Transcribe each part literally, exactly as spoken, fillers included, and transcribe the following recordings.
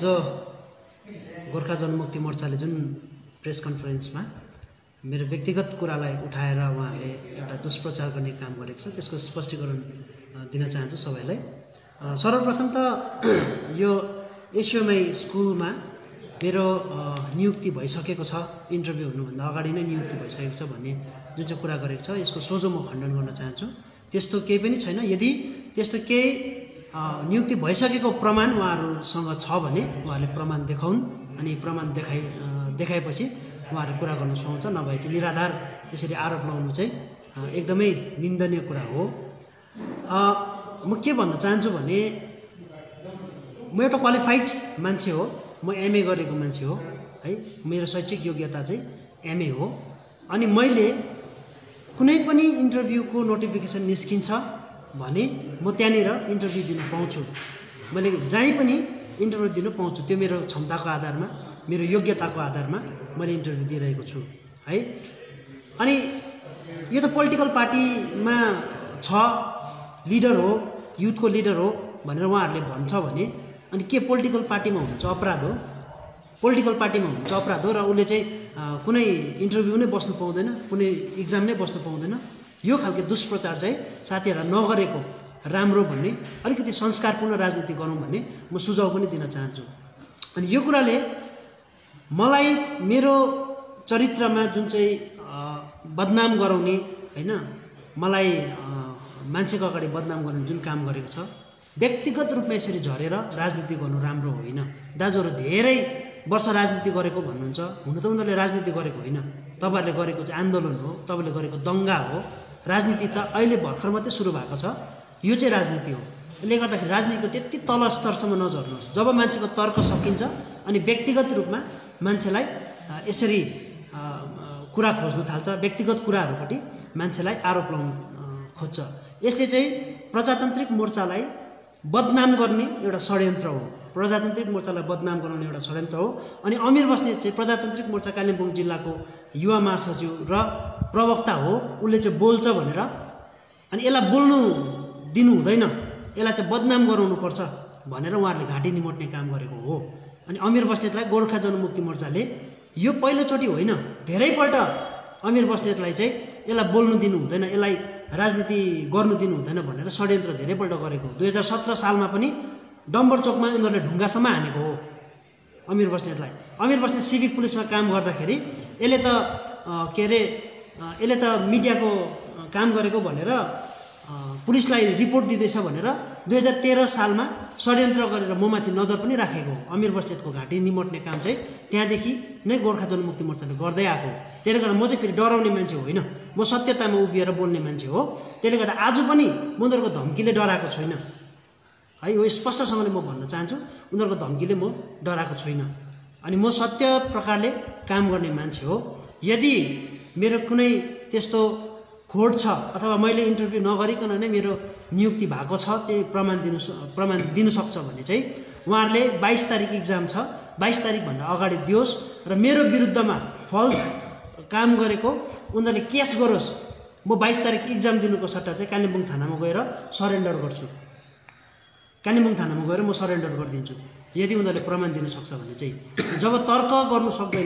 जो गोर्खा जनमुक्ति मोर्चाले जुन प्रेस कन्फरेन्समा मेरो व्यक्तिगत कुरालाई उठाएर उहाँले एउटा दुष्प्रचार गर्ने काम गरेको छ त्यसको स्पष्टीकरण दिन चाहन्छु सबैलाई। सर्वप्रथम त यो एसयुएमआई स्कुलमा मेरो नियुक्ति भइसकेको छ, इन्टरभ्यू हुनुभन्दा अगाडि नै नियुक्ति भइसकेको छ भन्ने जुन चाहिँ कुरा गरेको छ यसको सोझो म खण्डन गर्न चाहन्छु। त्यस्तो केही पनि छैन। यदि त्यस्तो केही नियुक्ति भइसकेको प्रमाण उहाँहरूसँग छ भने उहाँहरूले प्रमाण देखाउन्, अनि प्रमाण देखाइ देखाएपछि उहाँहरूले कुरा गर्न सुहाउँछ। नभए चाहिँ निराधार यसरी आरोप लगाउनु चाहिँ एकदमै निन्दनीय कुरा हो। म के भन्न चाहन्छु भने म एउटा क्वालिफाइड मान्छे हो, म एमए गरेको मान्छे हो है, मेरो शैक्षिक योग्यता चाहिँ एमए हो। अनि मैले कुनै पनि इन्टरभ्यूको नोटिफिकेसन निस्किन्छ भने म त्यहाँनिर इन्टरभ्यू दिन पाउँछु, मैले जहीँ पनि इन्टरभ्यू दिन पाउँछु। त्यो मेरो क्षमताको आधारमा, मेरो योग्यताको आधारमा मैले इन्टरभ्यू दिइरहेको छु है। अनि यो त पोलिटिकल पार्टीमा छ, लिडर हो, युथको लिडर हो भनेर उहाँहरूले भन्छ भने अनि के पोलिटिकल पार्टीमा हुनु चाहिँ अपराध हो? पोलिटिकल पार्टीमा हुनु चाहिँ अपराध हो र उसले चाहिँ कुनै इन्टरभ्यू नै बस्नु पाउँदैन, कुनै इक्जाम नै बस्नु पाउँदैन। यो खालको दुष्प्रचार चाहिँ साथीहरूलाई नगरेको राम्रो भन्ने, अलिकति संस्कारपूर्ण राजनीति गरौँ भन्ने म सुझाव पनि दिन चाहन्छु। अनि यो कुराले मलाई मेरो चरित्रमा जुन चाहिँ बदनाम गराउने होइन, मलाई मान्छेको अगाडि बदनाम गर्ने जुन काम गरेको छ, व्यक्तिगत रूपमा यसरी झरेर राजनीति गर्नु राम्रो होइन। दाजुहरू धेरै वर्ष राजनीति गरेको भन्नुहुन्छ, हुन त उनीहरूले राजनीति गरेको होइन, तपाईँहरूले गरेको चाहिँ आन्दोलन हो, तपाईँले गरेको दङ्गा हो। राजनीति त अहिले भर्खर मात्रै सुरु भएको छ, यो चाहिँ राजनीति हो। यसले गर्दाखेरि राजनीतिको त्यति तल स्तरसम्म नझर्नुहोस्। जब मान्छेको तर्क सकिन्छ अनि व्यक्तिगत रूपमा मान्छेलाई यसरी कुरा खोज्नु थाल्छ, व्यक्तिगत कुराहरूपट्टि मान्छेलाई आरोप लगाउनु खोज्छ, यसले चाहिँ प्रजातान्त्रिक मोर्चालाई बदनाम गर्ने एउटा षड्यन्त्र हो। प्रजातान्त्रिक मोर्चालाई बदनाम गराउने एउटा षड्यन्त्र हो। अनि अमीर बस्नेत चाहिँ प्रजातान्त्रिक मोर्चा कालिम्पोङ जिल्लाको युवा महासचिव र प्रवक्ता हो, उसले चाहिँ बोल्छ भनेर अनि यसलाई बोल्नु दिनु हुँदैन, यसलाई चाहिँ बदनाम गराउनुपर्छ भनेर उहाँहरूले घाँटी निमोट्ने काम गरेको हो। अनि अमीर बस्नेतलाई गोर्खा जनमुक्ति मोर्चाले यो पहिलोचोटि होइन, धेरैपल्ट अमीर बस्नेतलाई चाहिँ यसलाई बोल्नु दिनु हुँदैन, यसलाई राजनीति गर्नु दिनु हुँदैन भनेर षड्यन्त्र धेरैपल्ट गरेको हो। दुई हजार सत्र सालमा पनि डम्बर चोकमा उनीहरूले ढुङ्गासम्म हानेको हो अमीर बस्नेतलाई। अमीर बस्नेत सिभिक पुलिसमा काम गर्दाखेरि यसले त के अरे यसले त मिडियाको काम गरेको भनेर पुलिसलाई रिपोर्ट दिँदैछ भनेर दुई हजार तेह्र सालमा षड्यन्त्र गरेर ममाथि नजर पनि राखेको हो। अमीर बस्नेतको घाँटी निमोट्ने काम चाहिँ त्यहाँदेखि नै गोर्खा जनमुक्ति मोर्चाले गर्दै आएको हो। त्यसले गर्दा म चाहिँ फेरि डराउने मान्छे होइन, म सत्यतामा उभिएर बोल्ने मान्छे हो। त्यसले गर्दा आज पनि म उनीहरूको धम्कीले डराएको छैन है, यो स्पष्टसँगले म भन्न चाहन्छु, उनीहरूको धम्कीले म डराएको छुइनँ। अनि म सत्य प्रकारले काम गर्ने मान्छे हो। यदि मेरो कुनै त्यस्तो खोट छ अथवा मैले इन्टरभ्यू नगरिकन नै मेरो नियुक्ति भएको छ, त्यही प्रमाण दिनु प्रमाण दिनु सक्छ भने चाहिँ उहाँहरूले बाइस तारिक इक्जाम छ, बाइस तारिकभन्दा अगाडि दियोस् र मेरो विरुद्धमा फल्स काम गरेको उनीहरूले केस गरोस्। म बाइस तारिक इक्जाम दिनुको सट्टा चाहिँ कालिम्पोङ थानामा गएर सरेन्डर गर्छु, कालिम्पोङ थानामा गएर म सरेन्डर गरिदिन्छु यदि उनीहरूले प्रमाण दिनु सक्छ भने चाहिँ। जब तर्क गर्नु सक्दैन,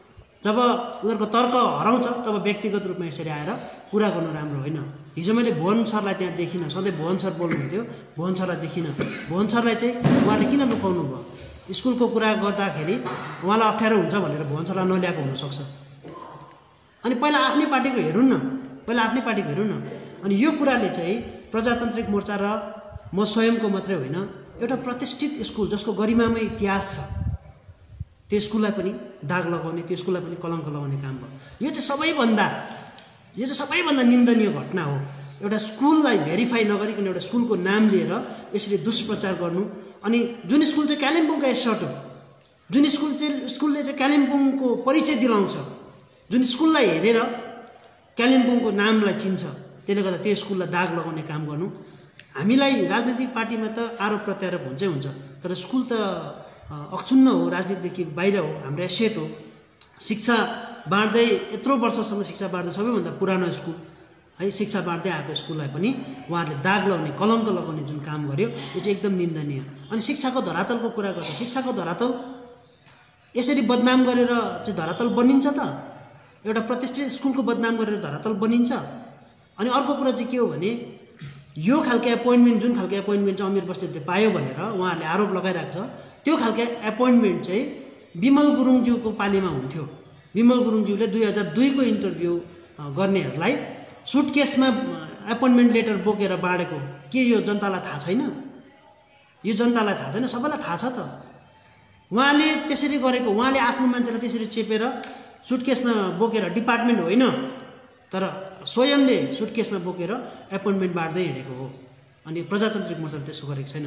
जब उनीहरूको तर्क हराउँछ, तब व्यक्तिगत रूपमा यसरी आएर कुरा गर्नु राम्रो होइन। हिजो मैले भुवन सरलाई त्यहाँ देखिनँ, सधैँ भुवन सर बोल्नुहुन्थ्यो, भुवन सरलाई देखिनँ। भुवन सरलाई चाहिँ उहाँले किन लुकाउनु भयो? स्कुलको कुरा गर्दाखेरि उहाँलाई अप्ठ्यारो हुन्छ भनेर भुवन सरलाई नल्याएको हुनसक्छ। अनि पहिला आफ्नै पार्टीको हेरौँ न, पहिला आफ्नै पार्टीको हेरौँ न। अनि यो कुराले चाहिँ प्रजातान्त्रिक मोर्चा र म स्वयंको मात्रै होइन, एउटा प्रतिष्ठित स्कुल जसको गरिमामय इतिहास छ त्यो स्कुललाई पनि दाग लगाउने, त्यो स्कुललाई पनि कलङ्क लगाउने काम भयो। यो चाहिँ सबैभन्दा यो चाहिँ सबैभन्दा निन्दनीय घटना हो। एउटा स्कुललाई भेरिफाई नगरिकन एउटा स्कुलको नाम लिएर यसरी दुष्प्रचार गर्नु। अनि जुन स्कुल चाहिँ कालिम्पोङको एसर्ट हो, जुन स्कुल चाहिँ स्कुलले चाहिँ कालिम्पोङको परिचय दिलाउँछ, जुन स्कुललाई हेरेर कालिम्पोङको नामलाई चिन्छ, त्यसले गर्दा त्यो स्कुललाई दाग लगाउने काम गर्नु। हामीलाई राजनीतिक पार्टीमा त आरोप प्रत्यारोप हुन्छै हुन्छ, तर स्कुल त अक्षुण्ण हो, राजनीतिदेखि बाहिर हो, हाम्रो एसेट हो। शिक्षा बाँड्दै यत्रो वर्षसम्म शिक्षा बाँड्दै सबैभन्दा पुरानो स्कुल है शिक्षा बाँड्दै आएको स्कुललाई पनि उहाँहरूले दाग लगाउने कलङ्क लगाउने जुन काम गर्यो यो चाहिँ एकदम निन्दनीय। अनि शिक्षाको धरातलको कुरा गर्छ, शिक्षाको धरातल यसरी बदनाम गरेर चाहिँ धरातल बनिन्छ त? एउटा प्रतिष्ठित स्कुलको बदनाम गरेर धरातल बनिन्छ? अनि अर्को कुरा चाहिँ के हो भने यो खालको एपोइन्टमेन्ट जुन खालको एपोइन्टमेन्ट चाहिँ अमिर बस्नेतले पायो भनेर उहाँहरूले आरोप लगाइरहेको छ, त्यो खालको एपोइन्टमेन्ट चाहिँ विमल गुरुङज्यूको पालीमा हुन्थ्यो। विमल गुरुङज्यूले दुई हजार दुईको इन्टरभ्यू गर्नेहरूलाई सुटकेसमा एपोइन्टमेन्ट लेटर बोकेर बाँडेको के यो जनतालाई थाहा छैन? यो जनतालाई थाहा छैन? सबैलाई थाहा छ त। उहाँले त्यसरी गरेको, उहाँले आफ्नो मान्छेलाई त्यसरी चेपेर सुटकेसमा बोकेर, डिपार्टमेन्ट होइन तर स्वयंले सुटकेसमा बोकेर एपोइन्टमेन्ट बाँड्दै हिँडेको हो। अनि प्रजातान्त्रिक मोर्चाले त्यसो गरेको छैन।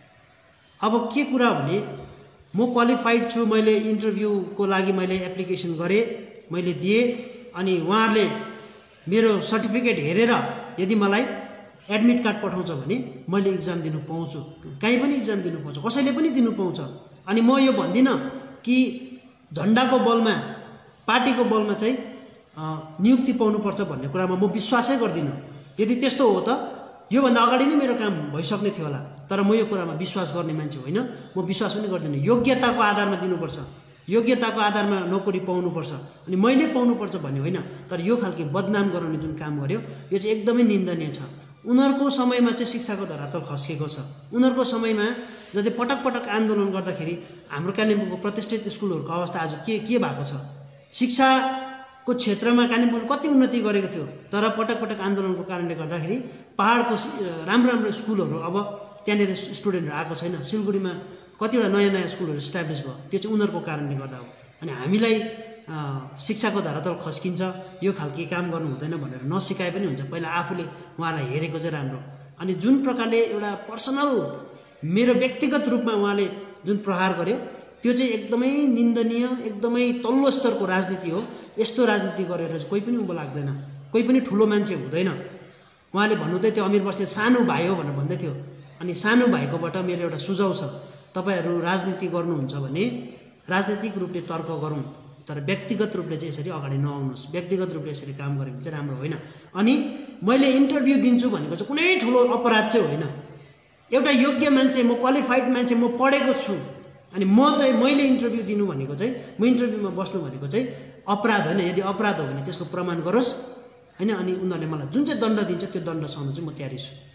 अब के कुरा भने म क्वालिफाइड छु, मैले इन्टरभ्यूको लागि मैले एप्लिकेसन गरेँ, मैले दिएँ, अनि उहाँहरूले मेरो सर्टिफिकेट हेरेर यदि मलाई एडमिट कार्ड पठाउँछ भने मैले इक्जाम दिनु पाउँछु, कहीँ पनि इक्जाम दिनु पाउँछु, कसैले पनि दिनु पाउँछ। अनि म यो भन्दिनँ कि झन्डाको बलमा, पार्टीको बलमा चाहिँ नियुक्ति पाउनुपर्छ भन्ने कुरामा म विश्वासै गर्दिनँ। यदि त्यस्तो हो त योभन्दा अगाडि नै मेरो काम भइसक्ने थियो होला। तर म यो कुरामा विश्वास गर्ने मान्छे होइन, म विश्वास पनि गर्दिनँ। योग्यताको आधारमा दिनुपर्छ, योग्यताको आधारमा नोकरी पाउनुपर्छ, अनि मैले पाउनुपर्छ भन्ने होइन। तर यो खालको बदनाम गराउने जुन काम गर्यो यो चाहिँ एकदमै निन्दनीय छ। उनीहरूको समयमा चाहिँ शिक्षाको धरातल खस्केको छ। उनीहरूको समयमा जति पटक पटक आन्दोलन गर्दाखेरि हाम्रो कालिम्पोङको प्रतिष्ठित स्कुलहरूको अवस्था आज के के भएको छ? शिक्षाको क्षेत्रमा कालिम्पोङले कति उन्नति गरेको थियो, तर पटक पटक आन्दोलनको कारणले गर्दाखेरि पहाडको राम्रो राम्रो स्कुलहरू अब त्यहाँनिर स्टुडेन्टहरू आएको छैन। सिलगढीमा कतिवटा नयाँ नयाँ स्कुलहरू इस्टाब्लिस भयो, त्यो चाहिँ उनीहरूको कारणले गर्दा हो। अनि हामीलाई शिक्षाको धरातल खस्किन्छ, यो खालको काम गर्नु हुँदैन भनेर नसिकाए पनि हुन्छ। पहिला आफूले उहाँलाई हेरेको चाहिँ राम्रो। अनि जुन प्रकारले एउटा पर्सनल मेरो व्यक्तिगत रूपमा उहाँले जुन प्रहार गर्यो त्यो चाहिँ एकदमै निन्दनीय, एकदमै तल्लो स्तरको राजनीति हो। यस्तो राजनीति गरेर चाहिँ कोही पनि उँभो लाग्दैन, कोही पनि ठुलो मान्छे हुँदैन। उहाँले भन्नुहुँदै थियो अमिर बस्नेत सानो भाइ हो भनेर भन्दै थियो। अनि सानो भाइकोबाट मेरो एउटा सुझाव छ, तपाईँहरू राजनीति गर्नुहुन्छ भने राजनीतिक रूपले तर्क गरौँ, तर व्यक्तिगत रूपले चाहिँ यसरी अगाडि नआउनुहोस्। व्यक्तिगत रूपले यसरी काम गऱ्यो भने चाहिँ राम्रो होइन। अनि मैले इन्टरभ्यू दिन्छु भनेको चाहिँ कुनै ठुलो अपराध चाहिँ होइन। एउटा योग्य मान्छे, म क्वालिफाइड मान्छे, म पढेको छु, अनि म चाहिँ मैले इन्टरभ्यू दिनु भनेको चाहिँ, म इन्टरभ्यूमा बस्नु भनेको चाहिँ अपराध होइन। यदि अपराध हो भने त्यसको प्रमाण गरोस् होइन। अनि उनीहरूले मलाई जुन चाहिँ दण्ड दिन्छ त्यो दण्ड सहन चाहिँ म तयारी छु।